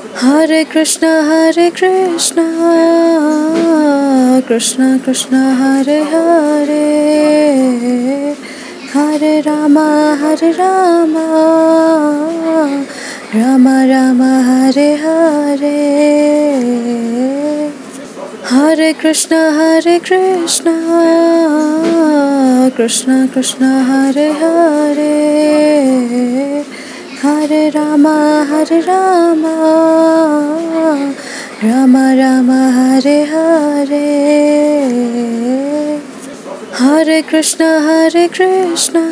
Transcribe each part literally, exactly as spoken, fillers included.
Hare Krishna, Hare Krishna, Krishna Krishna, Hare Hare, Hare Rama, Hare Rama, Rama Rama, Hare Hare. Hare Krishna, Hare Krishna, Krishna Krishna, Hare Hare, Hare Rama, Hare Rama, Rama Rama, Hare Hare. Hare Krishna, Hare Krishna,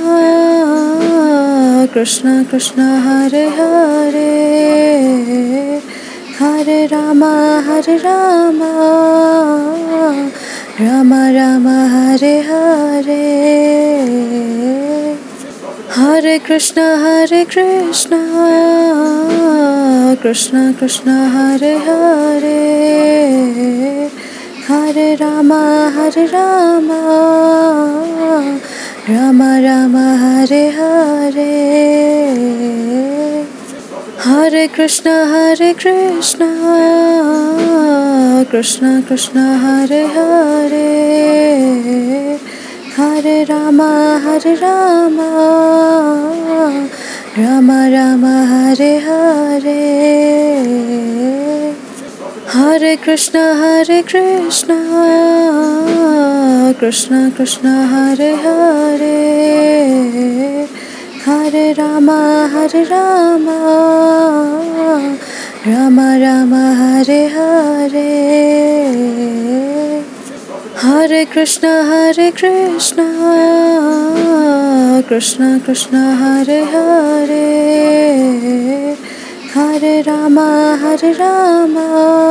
Krishna Krishna, Hare Hare, Hare Rama, Hare Rama, Rama Rama, Hare Hare. Hare Krishna, Hare Krishna, Krishna Krishna, Hare Hare, Hare Rama, Hare Rama, Rama Rama, Hare Hare. Hare Krishna, Hare Krishna, Krishna Krishna, Hare Hare, Hare Rama, Hare Rama, Rama Rama, Hare Hare. Hare Krishna, Hare Krishna, Krishna Krishna, Hare Hare, Hare Rama, Hare Rama, Rama Rama, Hare Hare. Hare Krishna, Hare Krishna, Krishna Krishna, Hare Hare, Hare Rama, Hare Rama,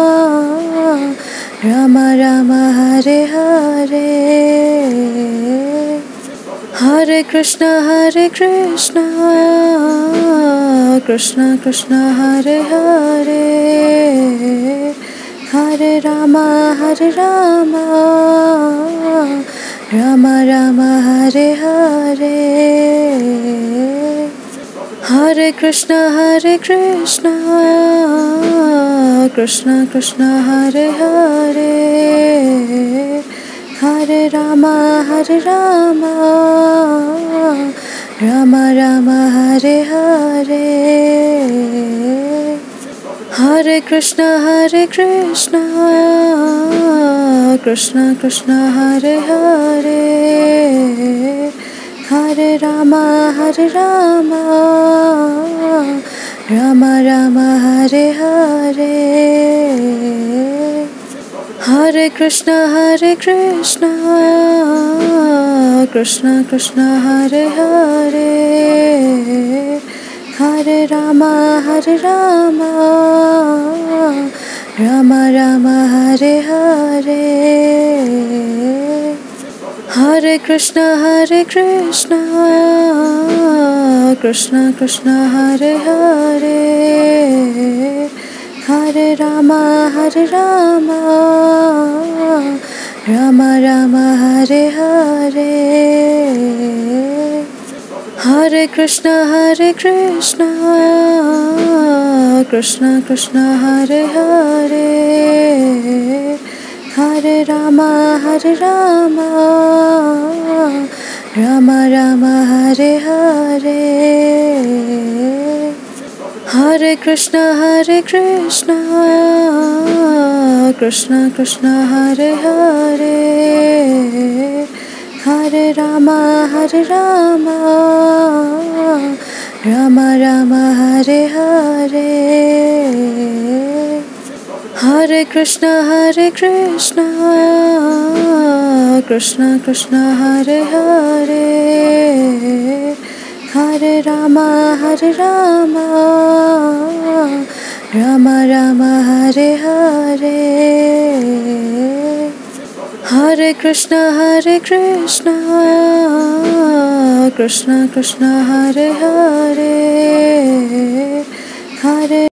Rama Rama, Hare Hare. Hare Krishna, Hare Krishna, Krishna Krishna, Hare Hare, Hare Rama, Hare Rama, Rama Rama, Hare Hare. Hare Krishna, Hare Krishna, Krishna Krishna, Hare Hare, Hare Rama, Hare Rama, Rama Rama, Hare Hare. Hare Krishna, Hare Krishna, Krishna Krishna, Hare Hare, Hare Rama, Hare Rama, Rama Rama, Hare Hare. Hare Krishna, Hare Krishna, Krishna Krishna, Hare Hare, Hare Rama, Hare Rama, Rama Rama, Hare Hare. Hare Krishna, Hare Krishna, Krishna Krishna, Hare Hare, Hare Rama, Hare Rama, Rama Rama, Hare Hare. Hare Krishna, Hare Krishna, Krishna Krishna, Hare Hare, Hare Rama, Hare Rama, Rama Rama, Hare Hare. Hare Krishna, Hare Krishna, Krishna Krishna, Hare Hare, Hare Rama, Hare Rama, Rama Rama, Hare Hare. Hare Krishna, Hare Krishna, Krishna Krishna, Hare Hare, Hare Rama, Hare Rama, Rama Rama, Hare Hare. Hare Krishna, Hare Krishna, Krishna Krishna, Hare Hare, Hare